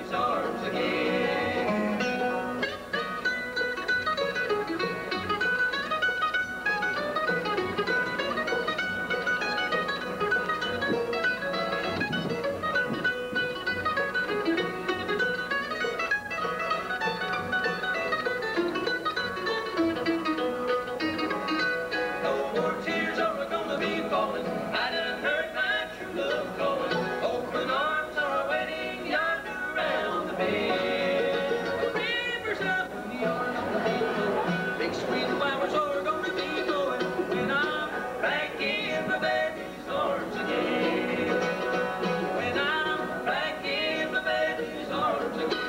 his arms again. No more tears are gonna be falling. I done heard my true love calling. Open arms are waiting yonder around the bend. The rivers up in the arms of the people. Big sweet flowers are gonna be blowing when I'm back in my baby's arms again. When I'm back in my baby's arms again.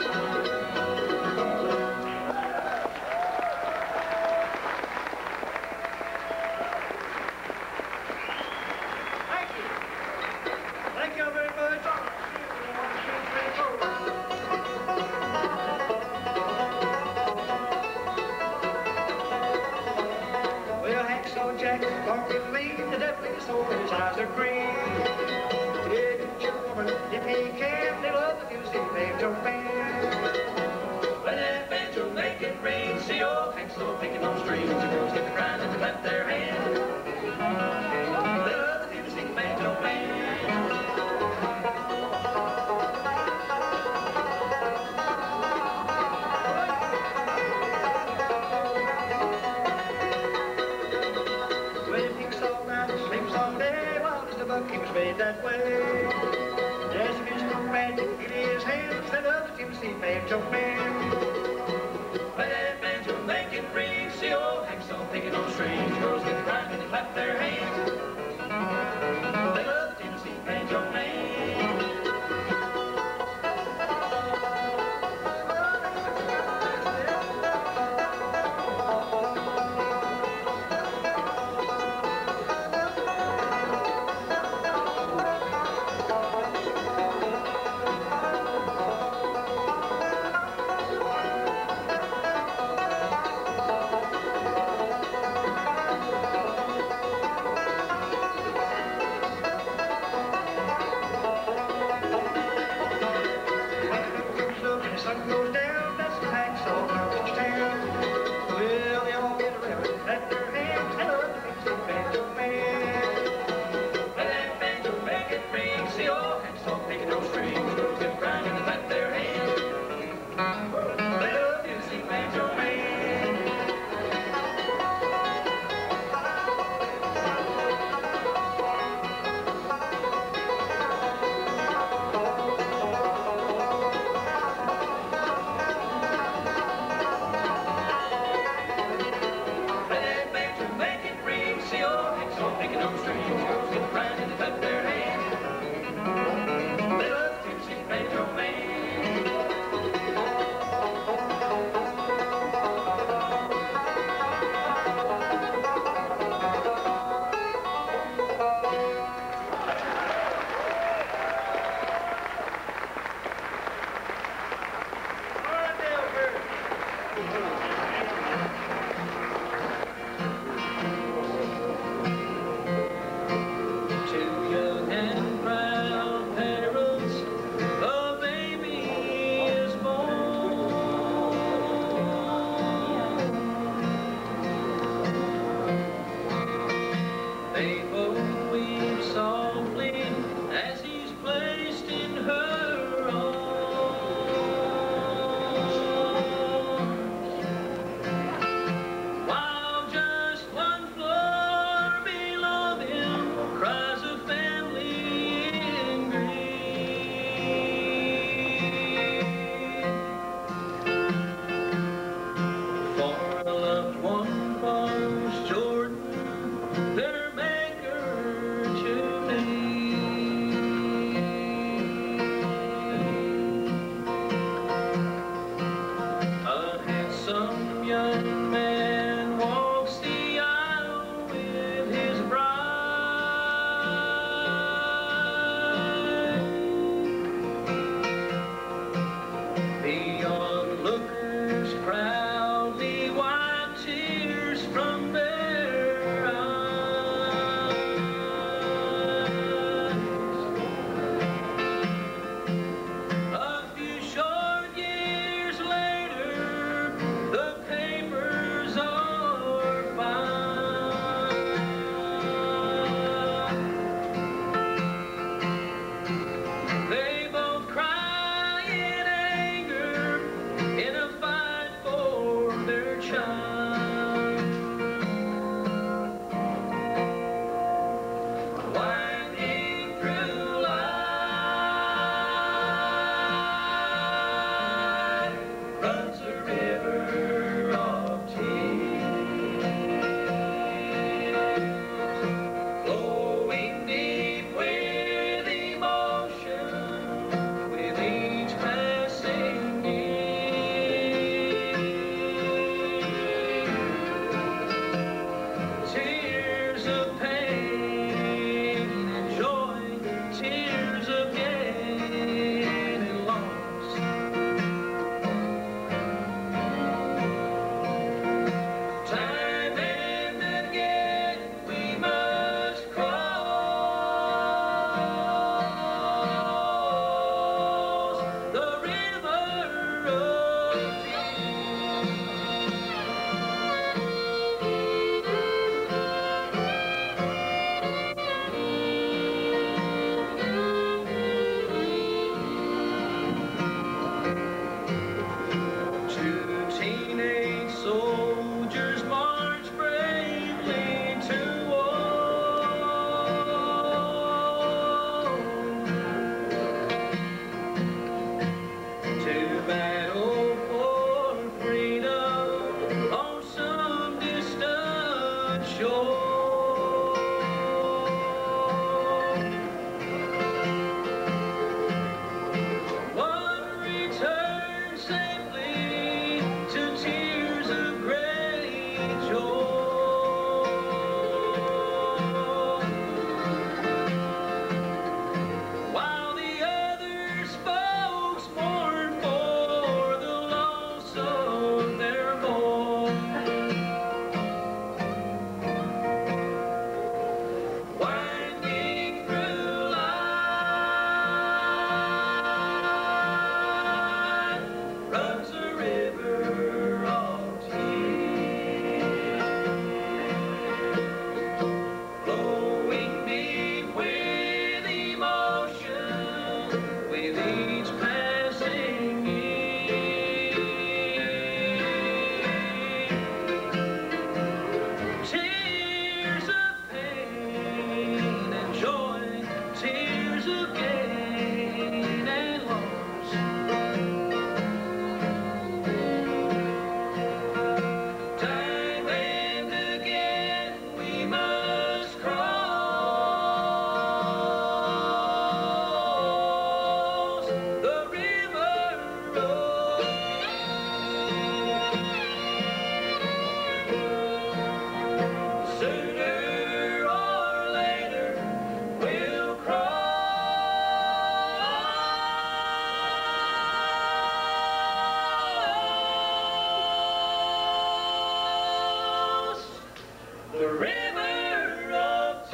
Thank you. Thank you very much. Well, Hacksaw Jack, Morgan Lee, the deputy saw his eyes are green. Didn't your woman, if he can, they love the music, banjo band. When that banjo make it rain, see old Hacksaw picking on strings. The girls get to crying and they clap their hands. They love the Tennessee banjo band. Well, he picks all night, sleeps all day, while Mr. Buck keeps made that way. There's a musical magic in his hands, that other Tennessee banjo man. When that banjo make it ring, see old Hacksaw picking on strings. Girls get to crying and they clap their hands. They love the Tennessee banjo man. safely to tears of great joy. While the other folks mourn for the loss of their boy. Winding through life runs a river of tears, flowing deep with emotion with each passing year. Tears of pain and joy, tears of gain and loss. Time and again we must cross the river of tears. Sooner or later we'll cross the river of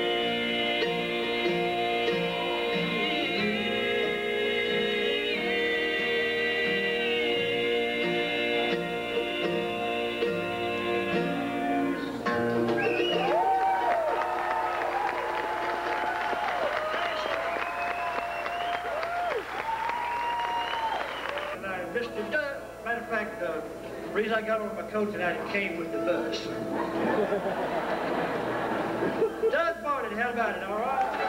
tears. And I Mr. Doug, matter of fact, the reason I got on my coat tonight, it came with the bus. Doug Martin, how about it, all right?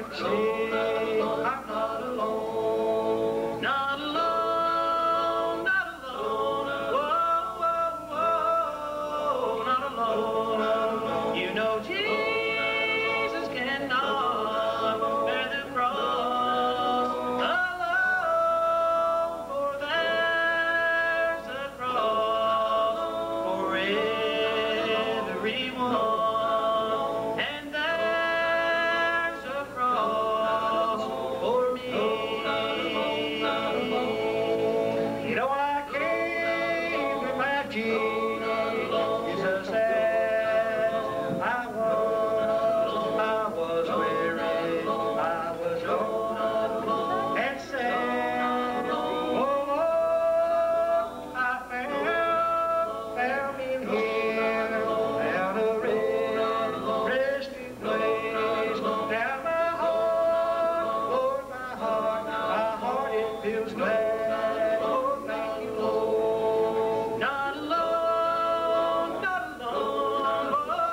See, I'm not alone. Not alone, not alone. Whoa, whoa, whoa, not alone. You know Jesus cannot bear the cross alone, for there's a cross for everyone, and there's a cross for me. You know I came to my Jesus as I was weary, I was old and sad. Oh, I found in Him, found a resting place. Now my heart, Lord, my heart, it feels glad. Oh, thank you, Lord. Not alone, not alone.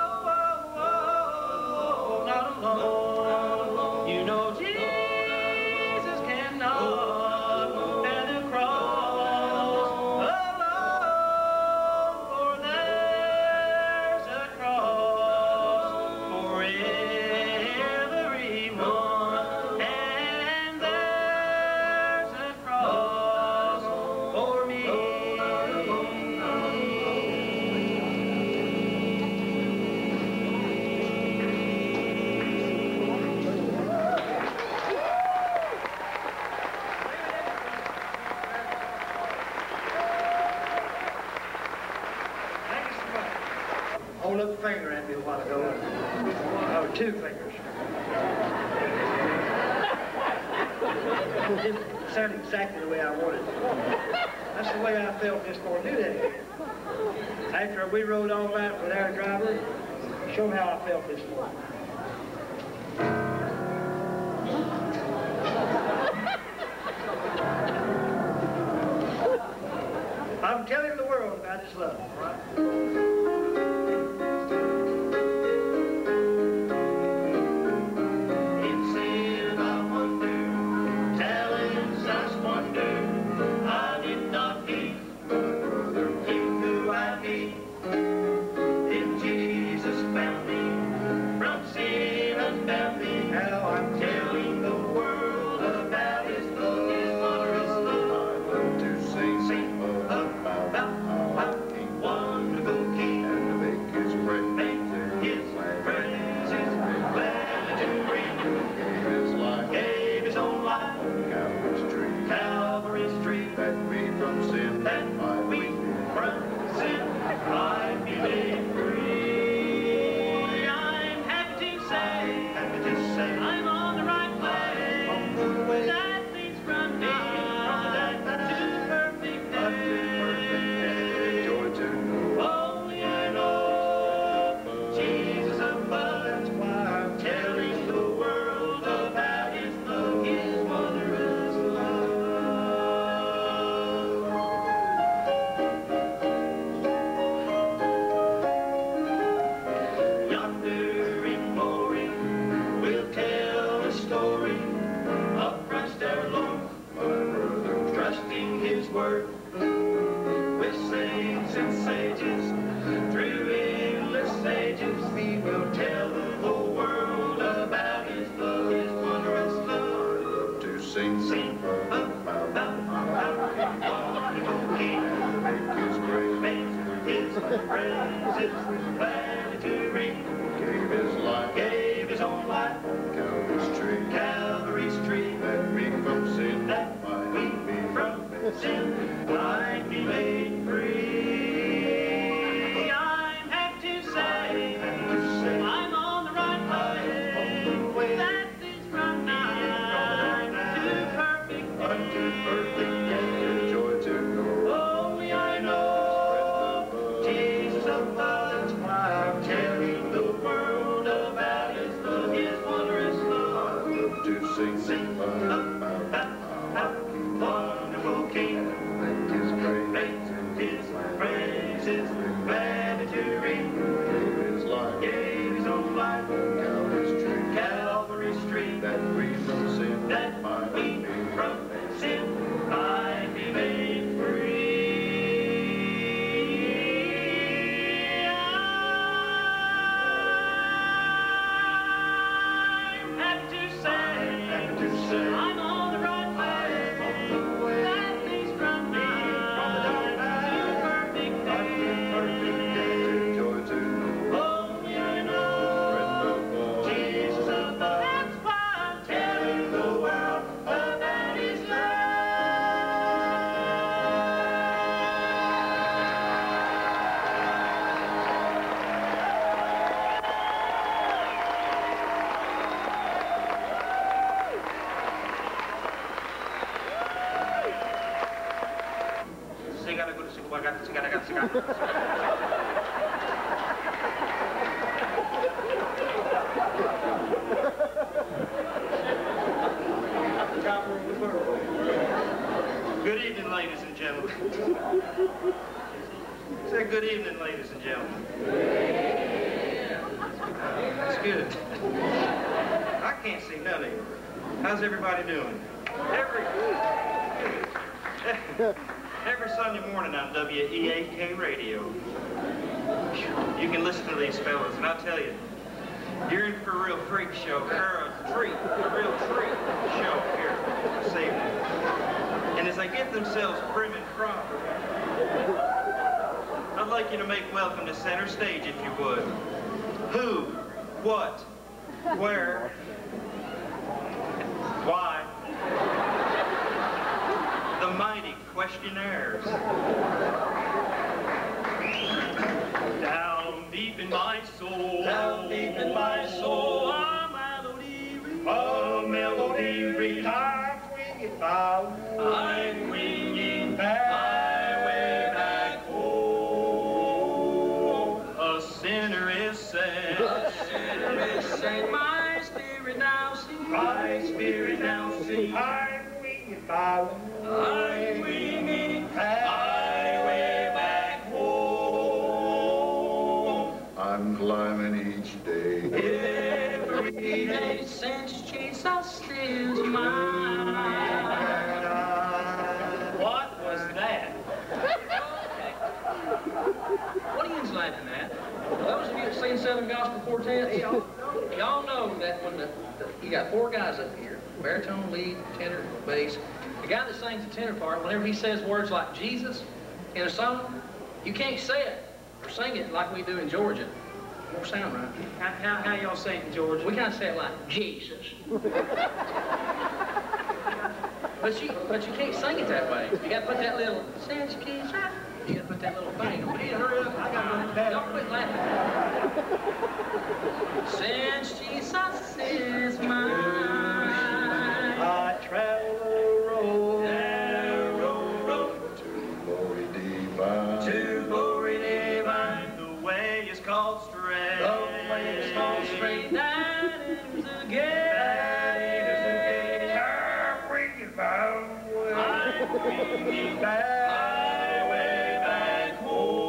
Oh, not alone. You know Jesus cannot bear the cross alone, for there's a cross for everyone, and there's a cross for me. Thank you so much. Hold up a finger at me a while ago. Oh, two fingers. It didn't sound exactly the way I wanted it. That's the way I felt this morning today. After we rode all night with our driver, show how I felt this morning. I'm telling the world about His love, all right? In sin I wonder, talents I squander. I did not need my brother, Him who I need. Then Jesus found me, from sin unbound me. Now I'm telling the world about His love, His wondrous love. I love to sing about wonderful King, and make His praises glad to ring. Gave His own life on Calvary's tree, that we from sin might be made free. I'm happy to say I'm on the right way, that leads from night to perfect day. Only I know Jesus above, that's why I'm telling the world about His love, His wondrous love. Yonder in glory, we'll tell the story of Christ our Lord, trusting His word with saints and sages through endless ages. We will tell the whole world about His love, His wondrous love. To sing about wonderful King, make His praises glad to ring. Gave His own life on Calvary's tree, that we from sin might be made free. I'm happy to say I'm on the right way, that leads from night to perfect day. Joy to know. Only I know Jesus above, free from sin, that we from sin might be made free. I have to say, I'm on the right way. That leads from me, from the dark night to perfect day, to joy, to only I know Jesus above. That's why I'm telling the world about His love. Good evening, ladies and gentlemen. Say good evening, ladies and gentlemen. That's good. I can't see none of you. How's everybody doing? Every Sunday morning on WEAK radio, you can listen to these fellas, and I'll tell you, you're in for a real freak show, or a real treat show here this evening. And as they get themselves prim and proper, I'd like you to make welcome to center stage, if you would. Who, what, where, why? The mighty questionnaires. Down deep in my soul, down deep in my soul, a melody reads, I'm swinging highway back home. A sinner is saved, my spirit now sings, I'm swinging highway back home. I'm climbing each day. Every day since Jesus steals mine. What was that? What are you laughing at? Those of you that seen Southern Gospel Quartet, y'all know that when you got four guys up here, baritone, lead, tenor, bass. The guy that sings the tenor part, whenever he says words like Jesus in a song, you can't say it or sing it like we do in Georgia. It won't sound right. How y'all say it in Georgia? We kind of say it like Jesus. But you can't sing it that way. You got to put that little sense, Jesus. You got to put that little thing on. Hey, hurry up! I got to go. Don't quit laughing. Since Jesus is mine, I travel the road, narrow road, To glory divine. to glory divine. The way is called straight. The way is called straight. That is the gate. That is the gate. I'm bringing bound. I'm bringing back. Highway back home.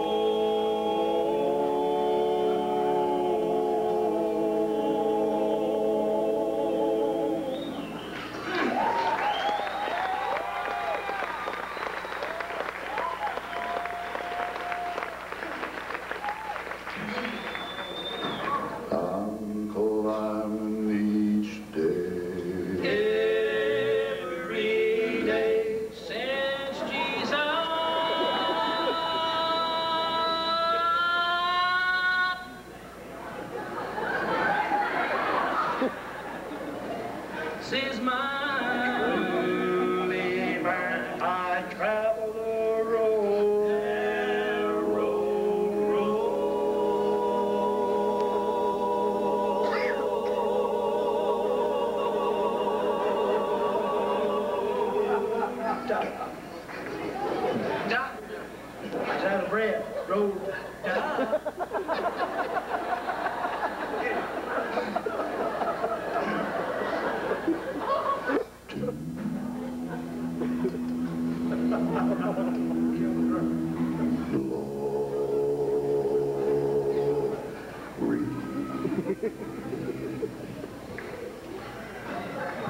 I'm climbing each day. Every day since Jesus is mine, I travel the road, narrow road. Doc, it's out of breath. Road. Glory.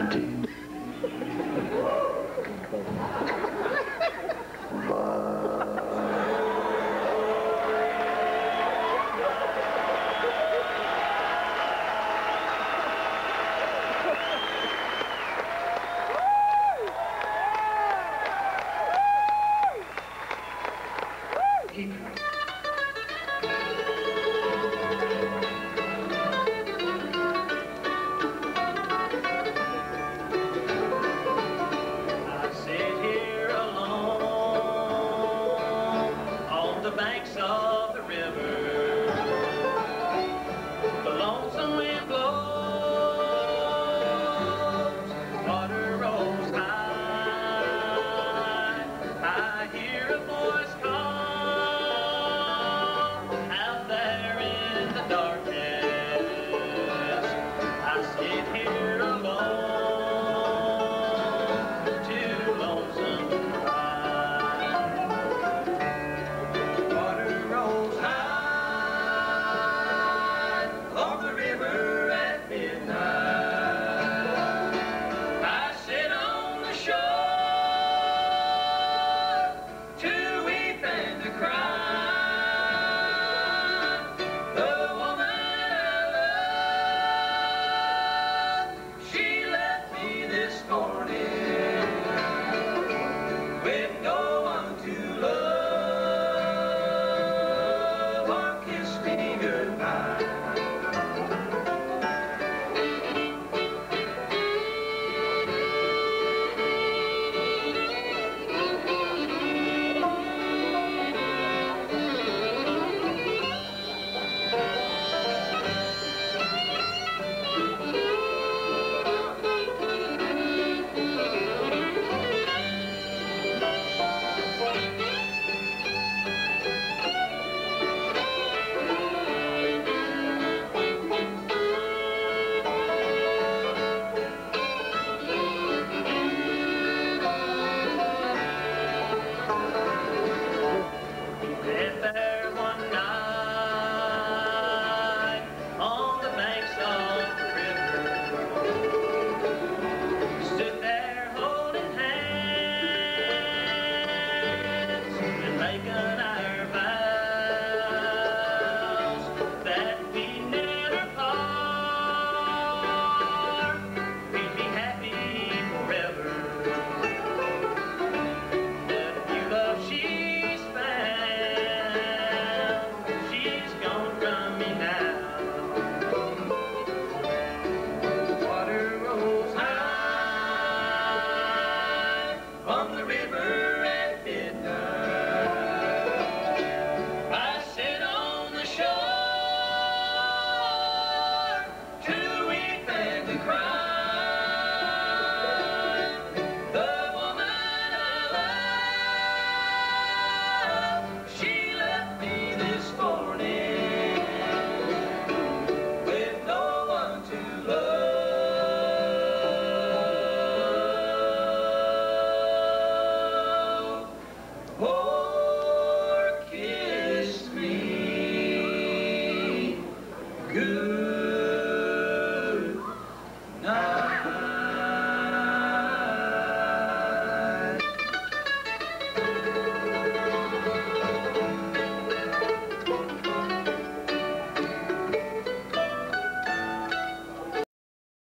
20.